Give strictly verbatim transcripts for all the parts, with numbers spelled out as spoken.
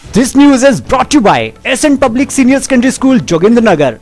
This news is brought to you by Ascent Public Senior Secondary School, Jogindranagar.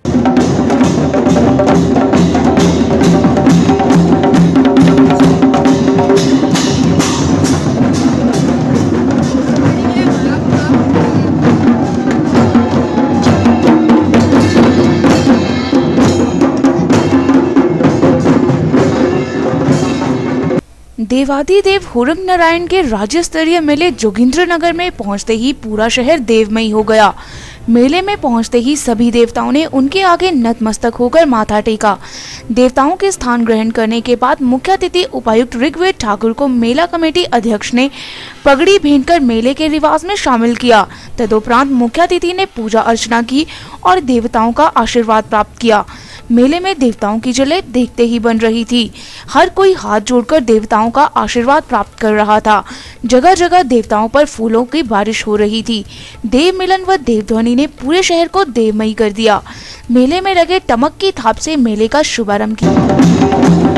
देवादिदेव हुरंग Narayan के राज्य स्तरीय मेले जोगिंद्रनगर में पहुंचते ही पूरा शहर देवमयी हो गया। मेले में पहुंचते ही सभी देवताओं ने उनके आगे नतमस्तक होकर माथा टेका। देवताओं के स्थान ग्रहण करने के बाद मुख्य अतिथि उपायुक्त ऋग्वेद ठाकुर को मेला कमेटी अध्यक्ष ने पगड़ी भेंटकर मेले के रिवाज में शामिल किया। तदुपरांत मुख्य अतिथि ने पूजा अर्चना की और देवताओं का आशीर्वाद प्राप्त किया। मेले में देवताओं की झलक देखते ही बन रही थी। हर कोई हाथ जोड़कर देवताओं का आशीर्वाद प्राप्त कर रहा था। जगह जगह देवताओं पर फूलों की बारिश हो रही थी। देव मिलन व देवध्वनि ने पूरे शहर को देवमयी कर दिया। मेले में लगे टमक की थाप से मेले का शुभारंभ किया।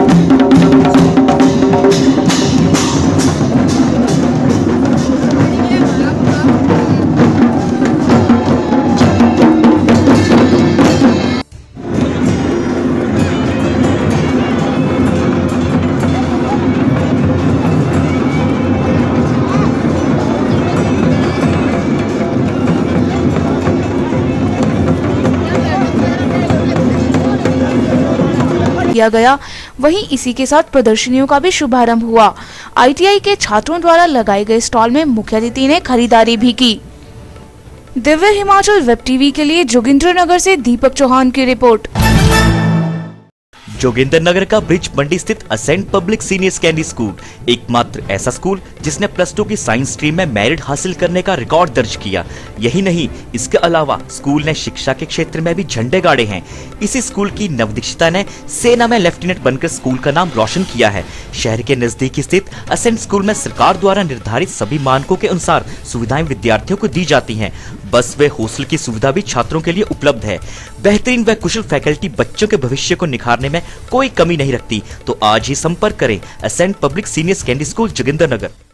किया गया। वहीं इसी के साथ प्रदर्शनियों का भी शुभारंभ हुआ। आई टी आई के छात्रों द्वारा लगाए गए स्टॉल में मुख्य अतिथि ने खरीदारी भी की। दिव्य हिमाचल वेब टीवी के लिए जोगिंद्रनगर से दीपक चौहान की रिपोर्ट। जोगिंद्रनगर का ब्रिज मंडी स्थित Ascent public senior secondary school एकमात्र ऐसा स्कूल जिसने प्लस टू की साइंस स्ट्रीम में मेरिट हासिल करने का रिकॉर्ड दर्ज किया। यही नहीं, इसके अलावा स्कूल ने शिक्षा के क्षेत्र में भी झंडे गाड़े हैं। इसी स्कूल की नवदीक्षिता ने सेना में लेफ्टिनेंट बनकर स्कूल का नाम रोशन किया है। शहर के नजदीक स्थित असेंट स्कूल में सरकार द्वारा निर्धारित सभी मानकों के अनुसार सुविधाएं विद्यार्थियों को दी जाती हैं। बस व हॉस्टल की सुविधा भी छात्रों के लिए उपलब्ध है। बेहतरीन व कुशल फैकल्टी बच्चों के भविष्य को निखारने में कोई कमी नहीं रखती। तो आज ही संपर्क करें Ascent public senior secondary school Jogindernagar.